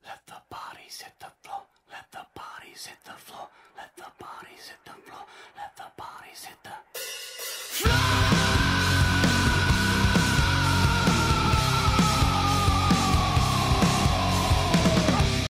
Let the bodies hit the floor. Let the bodies hit the floor. Let the bodies hit the floor. Let the bodies hit the